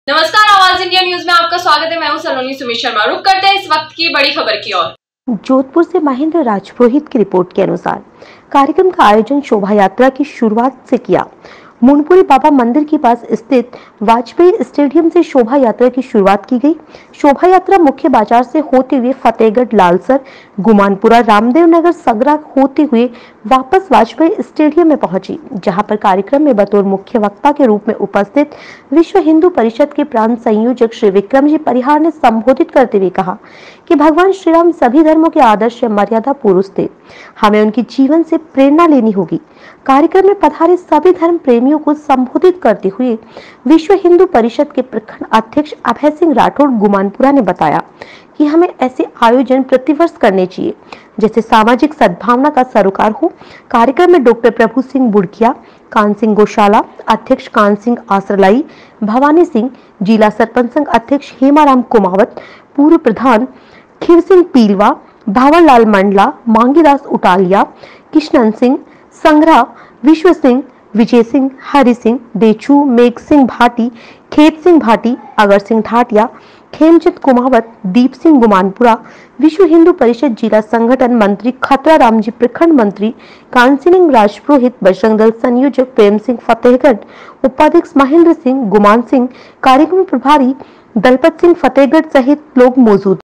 नमस्कार, आवाज India news में आपका स्वागत है। मैं हूं सलोनी सुमित शर्मा। रुक करते हैं इस वक्त की बड़ी खबर की ओर। जोधपुर से महेंद्र राजपुरोहित की रिपोर्ट के अनुसार कार्यक्रम का आयोजन शोभा यात्रा की शुरुआत से किया। मुंडपुरी बाबा मंदिर के पास स्थित वाजपेयी स्टेडियम से शोभा यात्रा की शुरुआत की गई। शोभा यात्रा मुख्य बाजार से होते हुए फतेहगढ़, लालसर, गुमानपुरा, रामदेव नगर, सगरा होते हुए वापस वाजपेयी स्टेडियम में पहुंची, जहां पर कार्यक्रम में बतौर मुख्य वक्ता के रूप में उपस्थित विश्व हिंदू परिषद के प्रांत संयोजक श्री विक्रम जी परिहार ने संबोधित करते हुए कहा कि भगवान श्री राम सभी धर्मों के आदर्श मर्यादा पुरुष थे, हमें उनके जीवन से प्रेरणा लेनी होगी। कार्यक्रम में पधारे सभी धर्म प्रेमियों को संबोधित करते हुए विश्व हिंदू परिषद के प्रखंड अध्यक्ष अभय सिंह राठौड़ गुमानपुरा ने बताया कि हमें ऐसे आयोजन प्रतिवर्ष करने चाहिए जैसे सामाजिक सद्भावना का सरोकार हो। कार्यक्रम में डॉक्टर प्रभु सिंह बुड़किया, कान सिंह गौशाला अध्यक्ष कान सिंह आसरलाई, भवानी सिंह जिला सरपंच संघ अध्यक्ष हेमाराम कुमावत, पूर्व प्रधान खीर सिंह पीलवा, भावरलाल मंडला, मांगीदास उटालिया, किशन सिंह संग्रह, विश्व सिंह, विजय सिंह, हरि सिंह देचू, मेघ सिंह भाटी, खेत सिंह भाटी, अगर सिंह ठाटिया, खेमचंद कुमावत, दीप सिंह गुमानपुरा, विश्व हिंदू परिषद जिला संगठन मंत्री खतरा राम जी, प्रखंड मंत्री कांसिंग राजपुरोहित, बजरंग दल संयोजक प्रेम सिंह फतेहगढ़, उपाध्यक्ष महेंद्र सिंह, गुमान सिंह, कार्यक्रम प्रभारी दलपत सिंह फतेहगढ़ सहित लोग मौजूद।